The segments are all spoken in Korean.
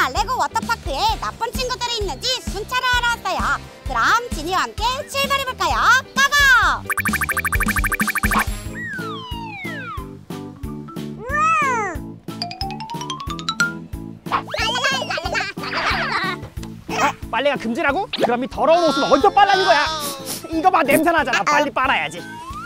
레고 워터파크에 나쁜 친구들이 있는지 순찰을 하러 왔어요. 그럼 지니와 함께 출발해볼까요? 고고! 빨래가 금지라고? 그럼 이 더러운 옷은 어디서 빨라는 거야? 이거 봐, 냄새 나잖아. 빨리 빨아야지.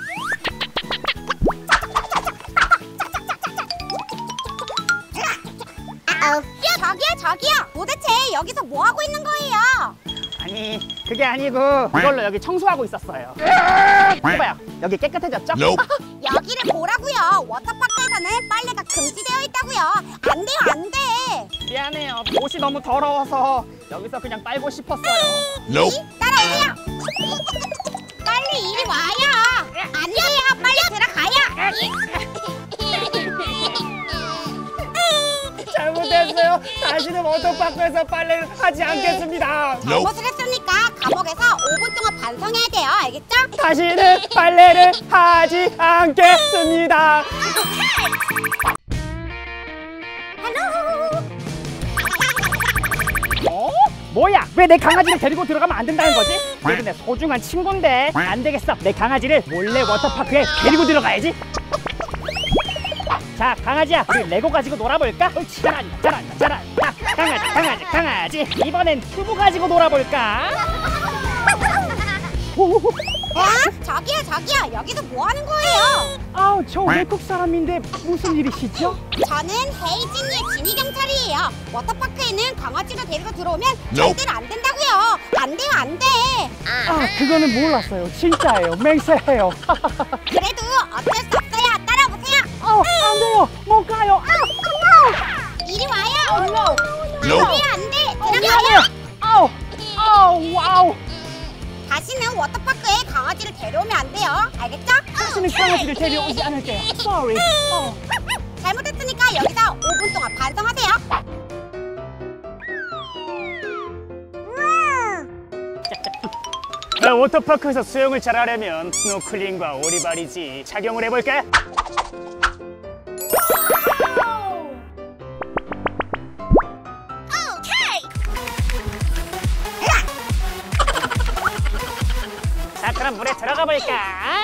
저기요 도대체 여기서 뭐 하고 있는 거예요? 아니, 그게 아니고 이걸로 여기 청소하고 있었어요. 이봐요, 여기 깨끗해졌죠? 여기를 보라고요. 워터파크에서는 빨래가 금지되어 있다고요. 안 돼요, 안 돼. 미안해요, 옷이 너무 더러워서 여기서 그냥 빨고 싶었어요. 따라오세요. 빨리 이리 와요. 안 돼요, 빨리 들어가요. 잘못했어요. 다시는 워터파크에서 빨래를 하지 않겠습니다. 잘못을 했으니까 감옥에서 5분 동안 반성해야 돼요. 알겠죠? 다시는 빨래를 하지 않겠습니다. 어? 뭐야? 왜 내 강아지를 데리고 들어가면 안 된다는 거지? 얘도 내 소중한 친구인데. 안 되겠어. 내 강아지를 몰래 워터파크에 데리고 들어가야지. 자, 강아지야, 우리 레고 가지고 놀아볼까? 잘한다. 강아지. 이번엔 튜브 가지고 놀아볼까? 저기요. 여기서 뭐 하는 거예요? 아우, 저 외국 사람인데 무슨 일이시죠? 저는 헤이진이의 지니 경찰이에요. 워터파크에는 강아지를 데리고 들어오면 절대로 안 된다고요. 안 돼요, 안 돼. 아, 그거는 몰랐어요. 진짜예요. 맹세해요. 그래도 어쩔 수 없어요. 따라오세요. 안 돼요. 못 가요. 이리 와요. 이리 안 돼. 들어가요. 와우. 다시는 워터파크에 강아지를 데려오면 안 돼요. 알겠죠? 다시는 강아지를 데려오지 않을게요. Sorry. 잘못했으니까 여기서 5분 동안 반성하세요. 워터파크에서 수영을 잘하려면 스노클링과 오리발이지. 착용을 해볼까? 자, 그럼 물에 들어가 볼까?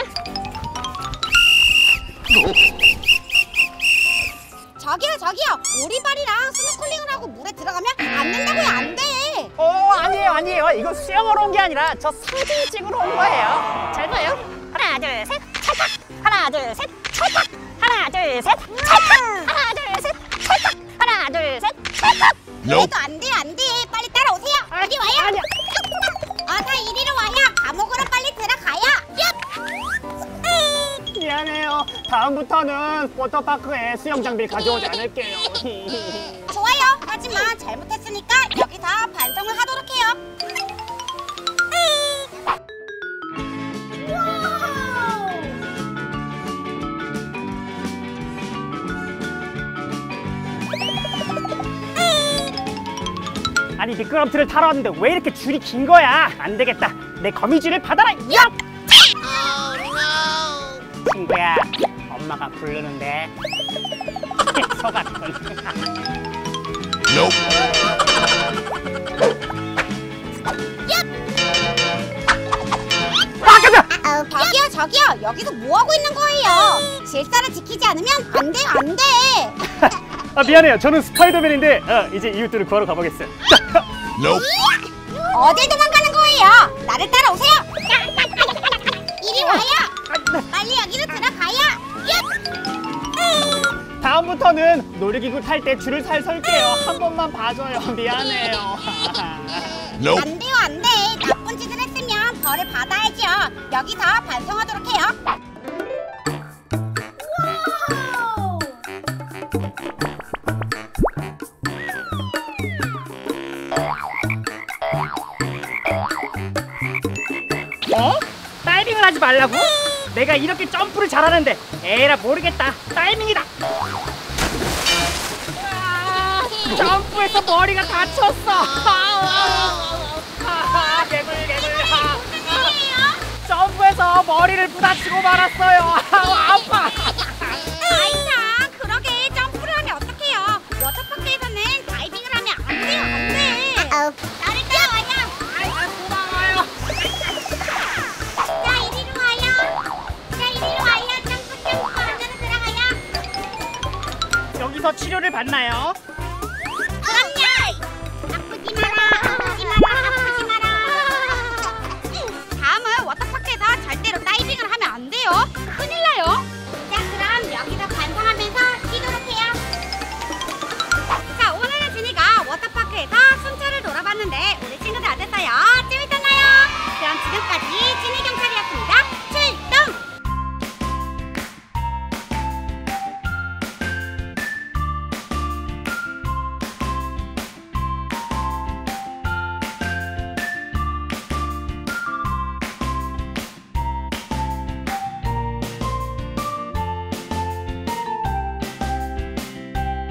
저기요. 오리발이랑 스노클링을 하고 물에 들어가면 안 된다고요. 안 돼. 아니에요. 이거 수영하러 온 게 아니라 저 사진 찍으러 온 거예요. 잘 봐요. 하나, 둘, 셋, 찰칵. 하나, 둘, 셋, 찰칵. 하나, 둘, 셋, 찰칵. 하나, 둘, 셋, 찰칵. 하나, 둘, 셋, 찰칵. 그래도 안 돼요, 안 돼. 빨리 따라오세요. 이리 와요. 아니야. 다 이리로 와요. 감옥으로 빨리 들어가요. 미안해요. 다음부터는 워터파크에 수영 장비를 가져오지 않을게요. 좋아요. 하지만 잘못했으니까 여기서 반성을 하도록 해요. 아니, 미끄럼틀을 타러 왔는데 왜 이렇게 줄이 긴 거야? 안 되겠다. 내 거미줄을 받아라. 얍! 친구야, 엄마가 부르는데. 속았군. 저기요. 여기서 뭐 하고 있는 거예요? 질서를 지키지 않으면 안 돼요, 안 돼. 미안해요. 저는 스파이더맨인데 이제 이웃들을 구하러 가보겠어요. 어딜 도망가는 거예요? 나를 따라오세요. 이리 와요. 빨리 여기로 들어가요. 다음부터는 놀이기구 탈 때 줄을 잘 설게요. 한 번만 봐줘요. 미안해요. 안 돼요, 안 돼. 나쁜 짓을 했으면 벌을 받아야죠. 여기서 반성하도록 해요. 다이빙을 하지 말라고? 내가 이렇게 점프를 잘하는데. 에라, 모르겠다. 타이밍이다. 점프해서 머리가 다쳤어. 개굴. 점프해서 머리를 부딪히고 말았어요. 아파. 아이참, 그러게 점프를 하면 어떡해요? 워터파크에서는 다이빙을 하면 안 돼요. 봤나요?